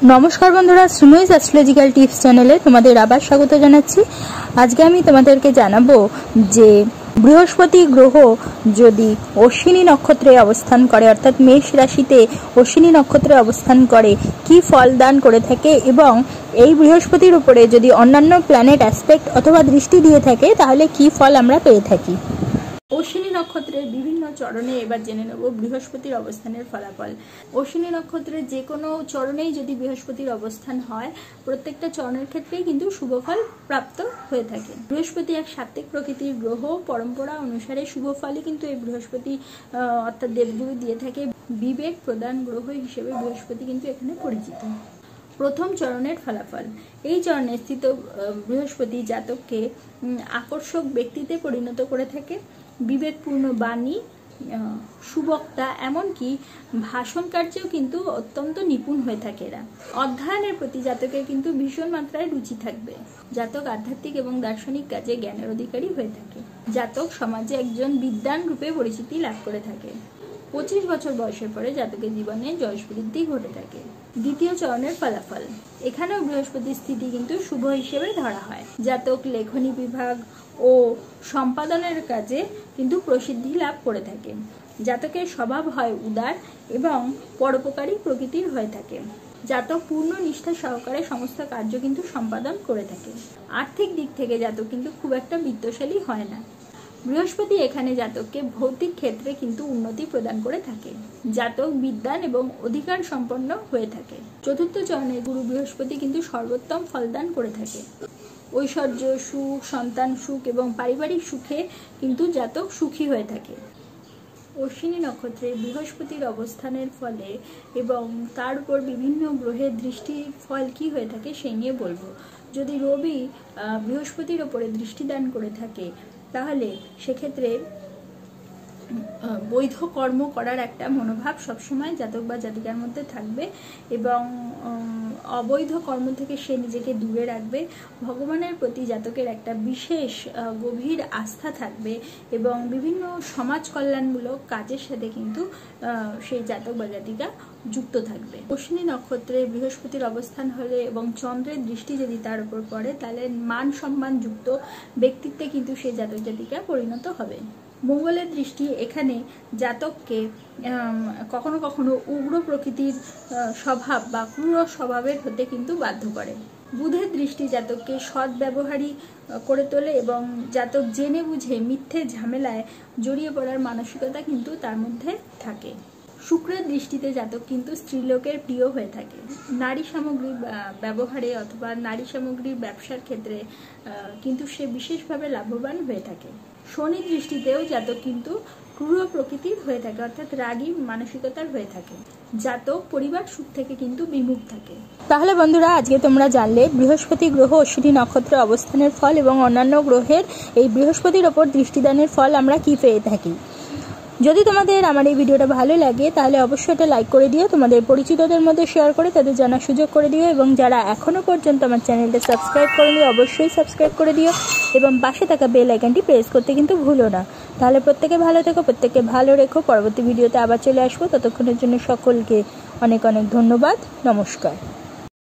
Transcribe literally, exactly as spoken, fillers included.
নমস্কার বন্ধুরা, সুমইস astrological tips চ্যানেলে তোমাদের আবার স্বাগত জানাচ্ছি। আজকে আমি তোমাদেরকে জানাবো যে বৃহস্পতি গ্রহ যদি অশ্বিনী নক্ষত্রে অবস্থান করে, অর্থাৎ মেষ রাশিতে অশ্বিনী নক্ষত্রে অবস্থান করে কি ফল দান করে থাকে, এবং এই বৃহস্পতির উপরে যদি অন্যান্য প্ল্যানেট অ্যাসপেক্ট অথবা দৃষ্টি দিয়ে থাকে তাহলে কি ফল আমরা পেয়ে থাকি। অশ্বিনী নক্ষত্রের বিভিন্ন চরণে এবার জেনে নেব বৃহস্পতির অবস্থানের ফলাফল। অশ্বিনী নক্ষত্রের যে কোনো চরণেই যদি বৃহস্পতির অবস্থান হয়, প্রত্যেকটা চরণের ক্ষেত্রেই কিন্তু শুভফল প্রাপ্ত হয়ে থাকে। বৃহস্পতি এক সাত্ত্বিক প্রকৃতির গ্রহ। পরম্পরা অনুসারে শুভফলই কিন্তু এই বৃহস্পতি অর্থাৎ দেবগুরু দিয়ে থাকে। বিবেক প্রদান গ্রহ হিসেবে বৃহস্পতি কিন্তু এখানে পরিচিত। প্রথম চরণের ফলাফল। এই চরণে স্থিত বৃহস্পতি জাতককে আকর্ষক ব্যক্তিতে পরিণত করে থাকে। বিবেকপূর্ণ বাণী, সুবক্তা, এমনকি ভাষণ কার্যেও কিন্তু অত্যন্ত নিপুণ হয়ে থাকে এরা। অধ্যয়নের প্রতি জাতকের কিন্তু ভীষণ মাত্রায় রুচি থাকবে। জাতক আধ্যাত্মিক এবং দার্শনিক কাজে জ্ঞানের অধিকারী হয়ে থাকে। জাতক সমাজে একজন বিদ্বান রূপে পরিচিতি লাভ করে থাকে। পঁচিশ বছর বয়সের পরে জাতকের জীবনে যশ বৃদ্ধি ঘটে থাকে। দ্বিতীয় চরণের ফলাফল। এখানেও বৃহস্পতির স্থিতি কিন্তু শুভ হিসেবে ধরা হয়। জাতক লেখনী বিভাগ ও সম্পাদনের কাজে কিন্তু প্রসিদ্ধি লাভ করে থাকে। জাতকের স্বভাব হয় উদার এবং পরোপকারী প্রকৃতির হয়ে থাকে। জাতক পূর্ণ নিষ্ঠা সহকারে সমস্ত কার্য কিন্তু সম্পাদন করে থাকে। আর্থিক দিক থেকে জাতক কিন্তু খুব একটা বিত্তশালী হয় না। বৃহস্পতি এখানে জাতককে ভৌতিক ক্ষেত্রে কিন্তু উন্নতি প্রদান করে থাকে। জাতক বিদ্বান এবং অধিকার সম্পন্ন হয়ে থাকে। চতুর্থ চরণে গুরু বৃহস্পতি কিন্তু সর্বোত্তম ফলদান করে থাকে। ঐশ্বর্য, সুখ, সন্তান সুখ এবং পারিবারিক সুখে কিন্তু জাতক সুখী হয়ে থাকে। অশ্বিনী নক্ষত্রে বৃহস্পতির অবস্থানের ফলে এবং তার উপর বিভিন্ন গ্রহের দৃষ্টির ফল কি হয়ে থাকে সেই নিয়ে বলবো। যদি রবি বৃহস্পতির ওপরে দৃষ্টিদান করে থাকে তাহলে সেক্ষেত্রে বৈধ কর্ম করার একটা মনোভাব সবসময় জাতক বা জাতিকার মধ্যে থাকবে এবং অবৈধ কর্ম থেকে সে নিজেকে দূরে রাখবে। ভগবানের প্রতি জাতকের একটা বিশেষ গভীর আস্থা থাকবে এবং বিভিন্ন সমাজ কল্যাণমূলক কাজের সাথে কিন্তু সেই জাতক বা জাতিকা যুক্ত থাকবে। অশ্বিনী নক্ষত্রে বৃহস্পতির অবস্থান হলে এবং চন্দ্রের দৃষ্টি যদি তার উপর পড়ে তাহলে মান সম্মান যুক্ত ব্যক্তিত্বে কিন্তু সেই জাতক জাতিকা পরিণত হবে। মঙ্গলের দৃষ্টি এখানে জাতককে কখনো কখনো উগ্র প্রকৃতির স্বভাব বা ক্রূর স্বভাবের হতে কিন্তু বাধ্য করে। বুধের দৃষ্টি জাতককে সৎ ব্যবহারী করে তোলে এবং জাতক জেনে বুঝে মিথ্যে ঝামেলায় জড়িয়ে পড়ার মানসিকতা কিন্তু তার মধ্যে থাকে। শুক্রের দৃষ্টিতে জাতক কিন্তু স্ত্রীলোকের প্রিয় হয়ে থাকে। নারী সামগ্রী ব্যবহারে অথবা নারী সামগ্রীর ব্যবসার ক্ষেত্রে কিন্তু সে বিশেষভাবে লাভবান হয়ে থাকে। শনির দৃষ্টিতেও জাতক কিন্তু ক্রূর প্রকৃতির হয়ে থাকে, অর্থাৎ রাগী মানসিকতার হয়ে থাকে। জাতক পরিবার সুখ থেকে কিন্তু বিমুখ থাকে। তাহলে বন্ধুরা, আজকে তোমরা জানলে বৃহস্পতি গ্রহ অশ্বিনী নক্ষত্রে অবস্থানের ফল এবং অন্যান্য গ্রহের এই বৃহস্পতির ওপর দৃষ্টিদানের ফল আমরা কি পেয়ে থাকি। যদি তোমাদের আমার এই ভিডিওটা ভালো লাগে তাহলে অবশ্যই এটা লাইক করে দিও, তোমাদের পরিচিতদের মধ্যে শেয়ার করে তাদের জানার সুযোগ করে দিও, এবং যারা এখনো পর্যন্ত আমার চ্যানেলটা সাবস্ক্রাইব করেনি অবশ্যই সাবস্ক্রাইব করে দিও এবং পাশে থাকা বেল আইকনটি প্রেস করতে কিন্তু ভুলো না। তাহলে প্রত্যেকে ভালো থেকো, প্রত্যেককে ভালো রেখো। পরবর্তী ভিডিওতে আবার চলে আসবো। ততক্ষণের জন্য সকলকে অনেক অনেক ধন্যবাদ। নমস্কার।